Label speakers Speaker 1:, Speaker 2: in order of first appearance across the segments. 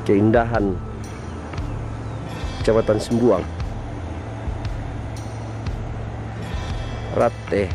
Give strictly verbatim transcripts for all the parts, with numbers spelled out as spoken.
Speaker 1: keindahan Kecamatan Sembuang, Rate.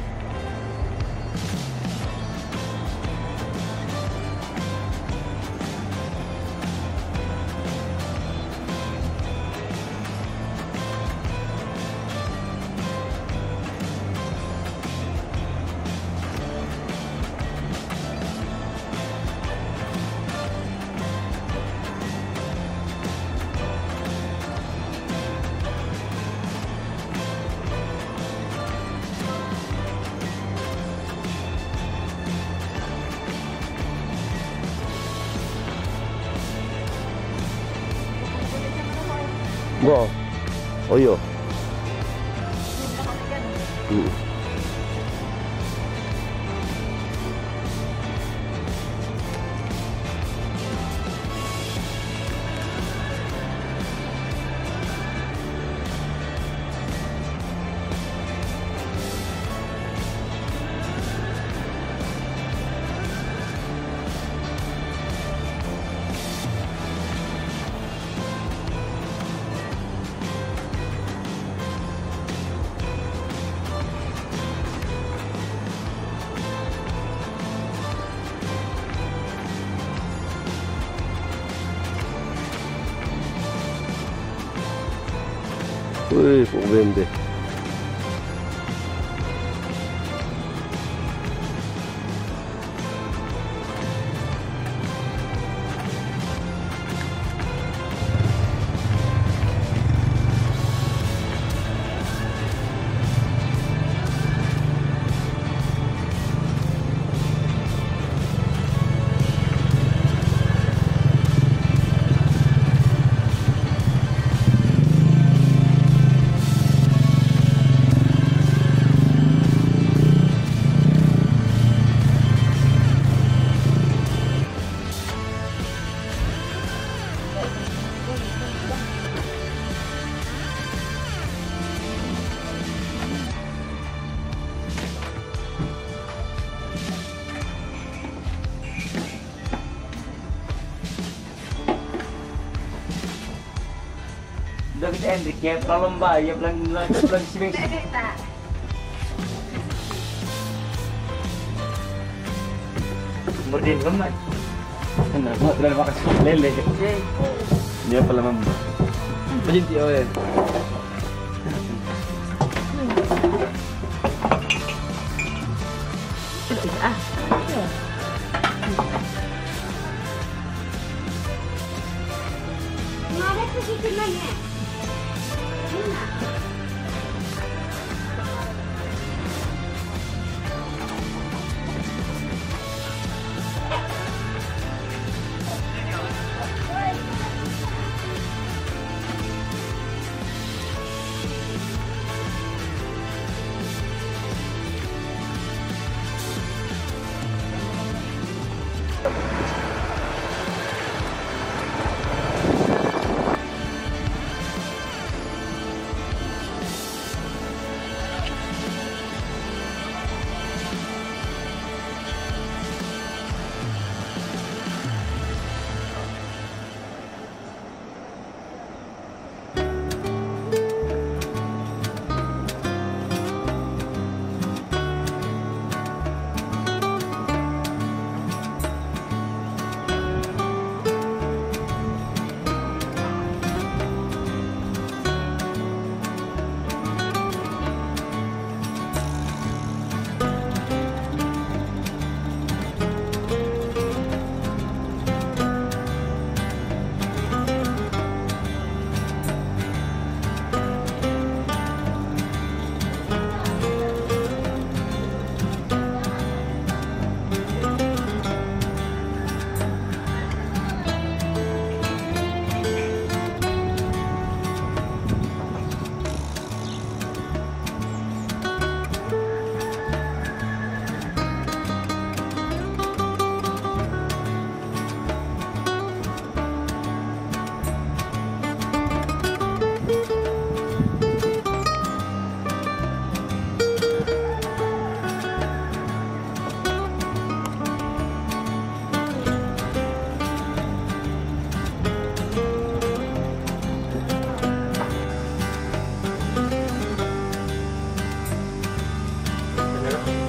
Speaker 1: Bo, oh iya. Hmm. Wih, Pok Bembe.
Speaker 2: Udah kita Hendrik ya, pralomba ya, pelan pelan pelan sini. Berdin kemat. Kena buat dalam makan lele. Dia pala mam. Berdin dia oleh.
Speaker 3: Ah. Mana pergi ke mana?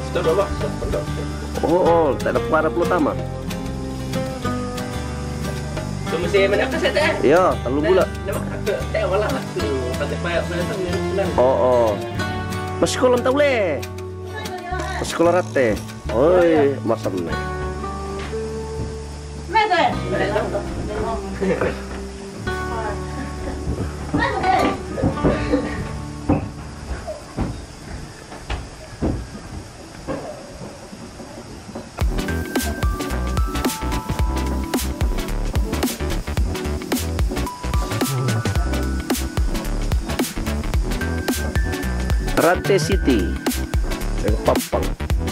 Speaker 2: Ito dulu, pondok.
Speaker 1: Oh, oh, tak ada para utama.
Speaker 2: Mesti mana kasih teh?
Speaker 1: Iya, terlalu gula.
Speaker 2: Nama kakak teh wala tu. Pada payah mana tu ni bulan.
Speaker 1: Oh, oh. Mas sekolah tahu le. Mas sekolah rate. Oi, masam nih. Rate City, yang Papang.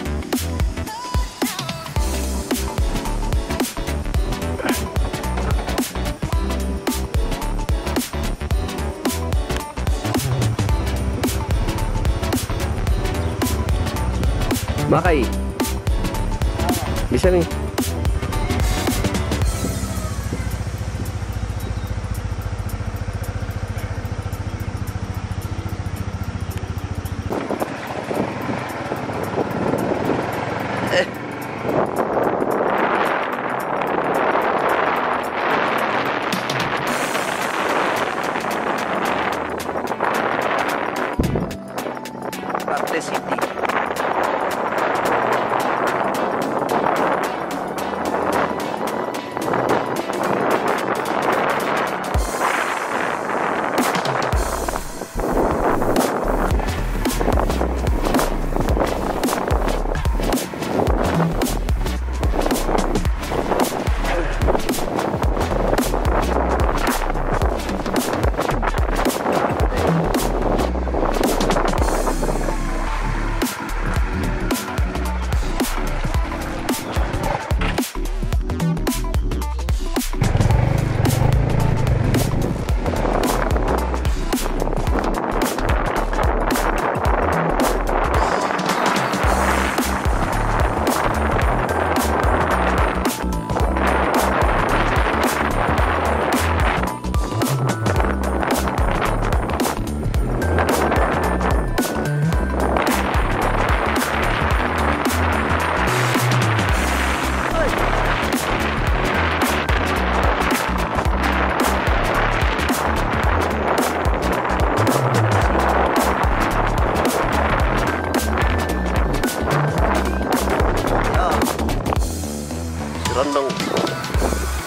Speaker 1: Makai, bisa nih. Rate City. Rondong.